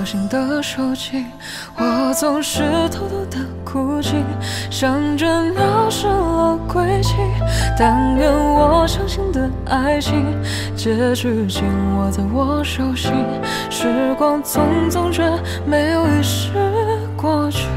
心的手机，我总是偷偷的哭泣，想着尿失了轨迹。但愿我相信的爱情，结局紧握在我手心。时光匆匆，却没有一时过去。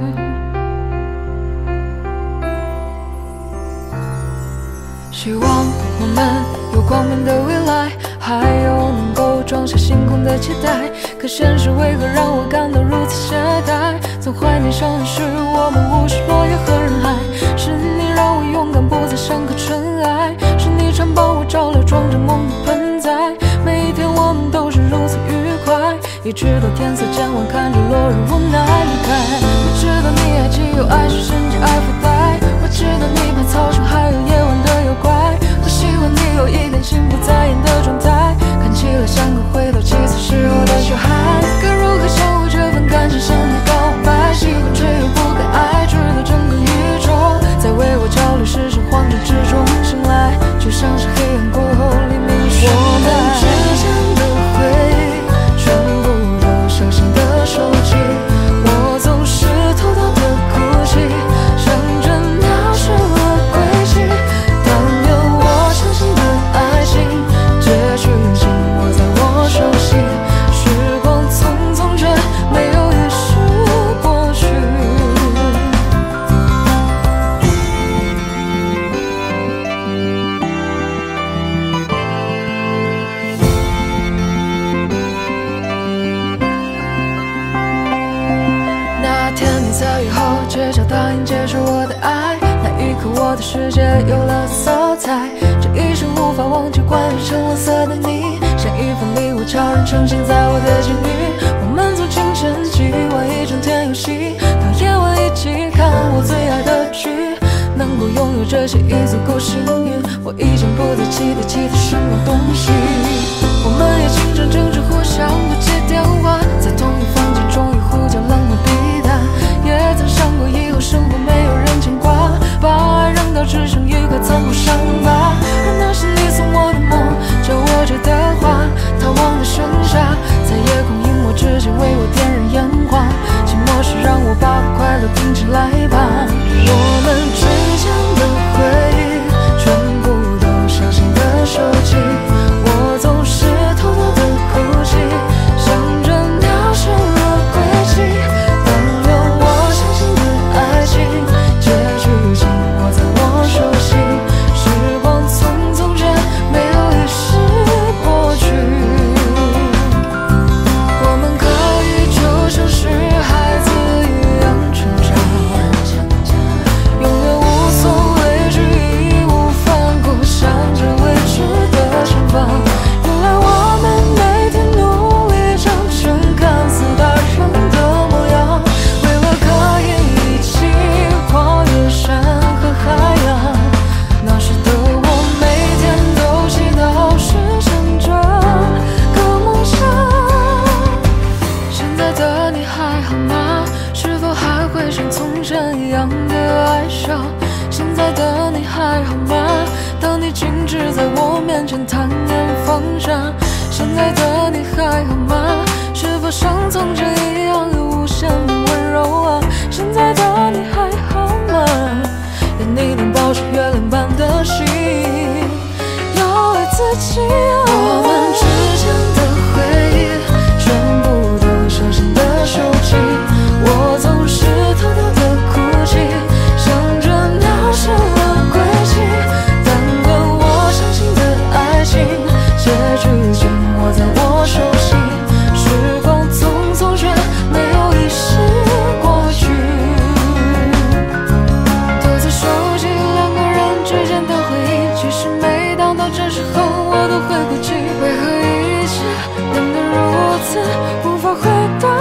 希望我们有光明的未来，还有能够装下星空的期待。可现实为何让我感到如此懈怠？总怀念少年时我们无视落叶和人海。是你让我勇敢，不再像颗尘埃。是你常帮我照料装着梦的盆栽。每一天我们都是如此愉快，一直到天色渐晚，看着落日无奈离开。我知道你爱既有爱是甚至爱不呆。我知道你怕操场还有夜晚的妖怪。我喜欢你有一点心不在焉的状态，看起来像个回到7岁时候的小孩。该如何向我这份感情向你告白？喜欢却又不该爱，直到整个宇宙在为我焦虑，失神慌张之中醒来，就像是黑暗过后黎明时代。我们之间的回忆全部都小心的收集，我总是偷偷的哭泣，想着尿失了轨迹。但愿我相信的爱情，结局紧握在我手心。时光匆匆，却没有一时过去。那天你在雨后街角答应接受我的爱，那一刻我的世界有了色彩。这一生无法忘记关于橙黄色的你，像一份礼物悄然呈现在我的监狱。我们从清晨起玩一整天游戏，到夜晚一起看我最爱的剧。能够拥有这些已足够幸运，我已经不再期待其他什么东西。我们也经常争执，互相不接电话，在同一房间终于呼叫冷漠避淡。也曾想过以后生活没有人牵挂，把爱扔掉只剩一块残酷伤疤。而那是你送我的梦，叫我着的花，它忘了盛夏，在夜空隐没之前为我点燃烟花。寂寞时让我把快乐拼起来吧。我们之间的回忆全部都小心的收集，我总是偷偷的哭泣，想着尿失了轨迹。但愿我相信的爱情，结局紧握在我手心。时光匆匆，却没有一时过去。我们可以就像是孩子一样成长，永远无所畏惧，义无反顾，向着未知的前方。原来我们每天努力长成看似大人的模样，为了可以一起跨越山和海洋。那时的我每天都祈祷实现这个梦想。现在的你还好吗？是否还会像从前一样的爱笑？现在的你还好吗？当你静止在我面前坦然放下。现在的你还好吗？是否像从前一样有无限的温柔啊？现在的你还好吗？愿你能保持月亮般的心，要爱自己啊。我们之间的回忆全部都小心的收集，我总是偷偷的哭泣，想着尿失了轨迹。但愿我相信的爱情，结局紧握在我手心。时光匆匆，却没有一时过去。都在收集两个人之间的回忆，其实每当到这时候，我都会哭泣。为何一切变得如此无法回答？